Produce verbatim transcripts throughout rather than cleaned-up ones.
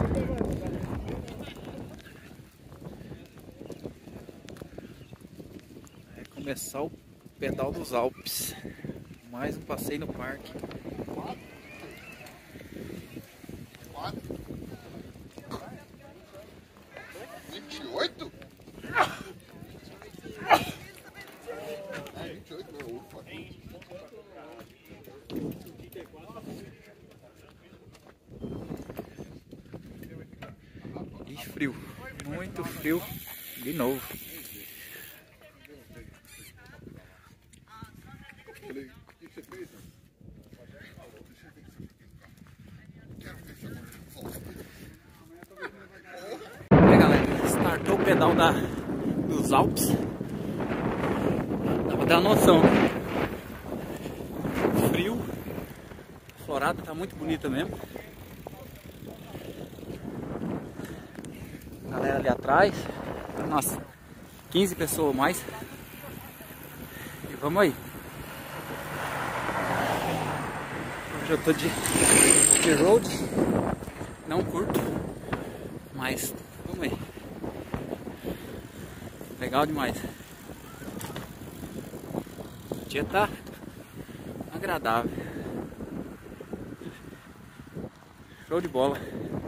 Vai começar o pedal dos Alpes. Mais um passeio no parque. vinte e oito? vinte e oito, não, ufa. E frio, muito frio de novo. Aí galera, startou o pedal da, dos Alpes. Dá pra ter uma noção. Frio, a florada tá muito bonita mesmo. Galera ali atrás, nossa, quinze pessoas ou mais. E vamos aí. Hoje eu tô de, de road, não curto, mas vamos aí. Legal demais. O dia tá agradável. Show de bola.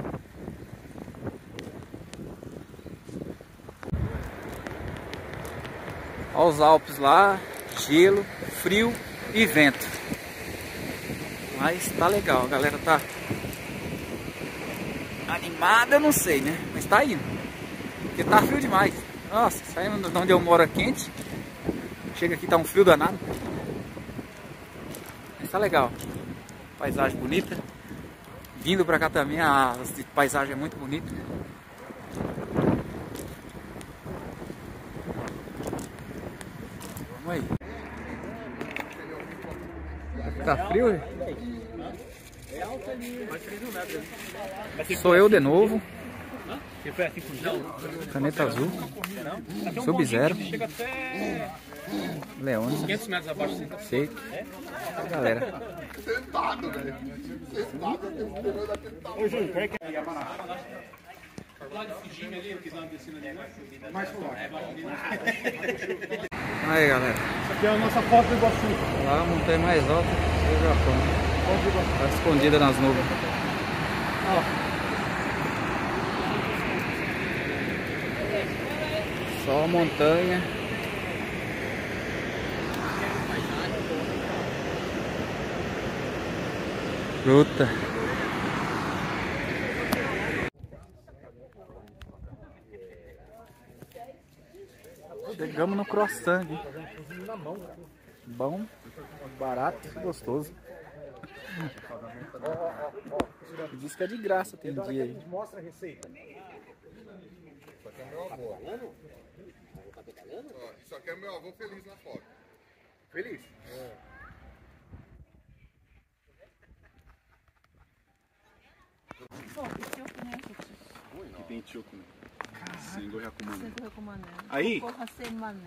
Olha os Alpes lá, gelo, frio e vento. Mas tá legal, a galera tá animada, eu não sei, né? Mas tá indo. Porque tá frio demais. Nossa, saindo de onde eu moro é quente. Chega aqui, tá um frio danado. Mas tá legal. Paisagem bonita. Vindo pra cá também, a paisagem é muito bonita. Vamos aí. Tá frio, hein? Sou eu de novo. Caneta azul. Sub-Zero. Leone. quinhentos metros abaixo. Sei. Galera. Sentado, velho. Sentado, esperando aquele tamanho. Ô, Júlio, quer que é Aí, galera. Essa aqui é a nossa foto do Iguaçu. Lá a montanha mais alta do Japão. Tá escondida nas nuvens. Só a montanha. Fruta. Chegamos no croissant, hein? Bom, barato e gostoso. Diz que é de graça, tem dia aí. Mostra a receita. Isso aqui é meu avô. Ó, isso aqui é meu avô feliz na foto. Feliz? É. Tem choco, né? Sengo Hyakumanen. Aí, Aí,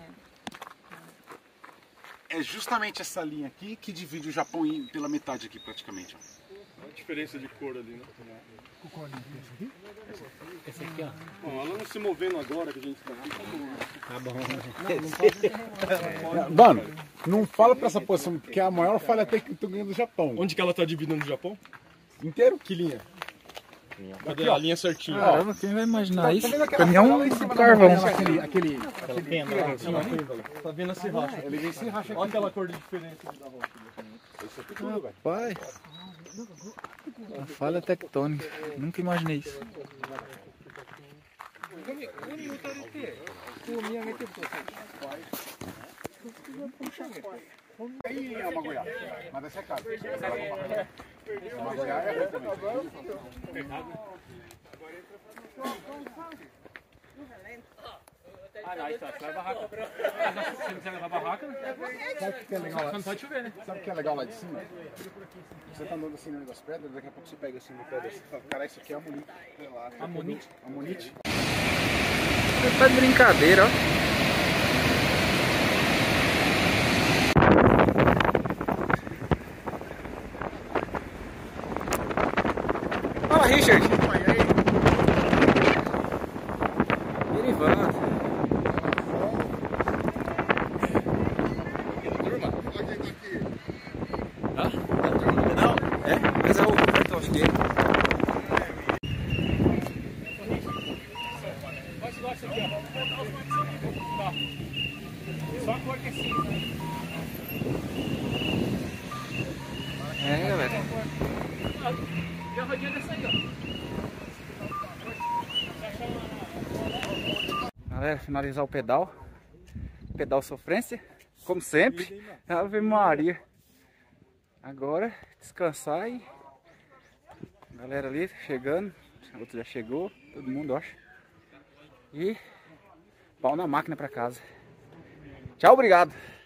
é justamente essa linha aqui que divide o Japão em- pela metade aqui, praticamente. Ó. A diferença de cor ali, né? O cor esse aqui? Esse aqui, ó. Bom, ela não se movendo agora que a gente tá aqui, tá bom. Tá bom. Mano, não fala pra essa posição, porque é a maior falha técnica do Japão. Onde que ela tá dividindo o Japão? Inteiro? Que linha? Cadê a linha certinha? Caramba, quem vai imaginar isso? vendo aquela Caminhão fala lá em cima da carvão. montanha, Aquele, aquele, aquele Pena, pena, lá, assim, ó. tá vendo esse racha? Ele vem se racha Olha aqui. aquela cor de diferença da rocha. Isso aqui tudo, velho. Pai, a falha tectônica. Nunca imaginei isso. Aí é uma goiaba, mas essa é cara. Uma goiaba é também. Ah, não, isso vai barraca. Se não quiser levar barraca, Sabe o que é legal lá? não pode chover, né? Sabe o que é legal lá de cima? Você tá andando assim no meio das pedras, daqui a pouco você pega assim no pé desse. Cara, isso aqui é amonite. Amonite? Amonite. Você tá de brincadeira, ó. Fala, Richard. Galera, finalizar o pedal. Pedal sofrência, como sempre. Ave Maria. Agora, descansar e... Galera ali chegando. O outro já chegou. Todo mundo, acho. E... pau na máquina pra casa. Tchau, obrigado.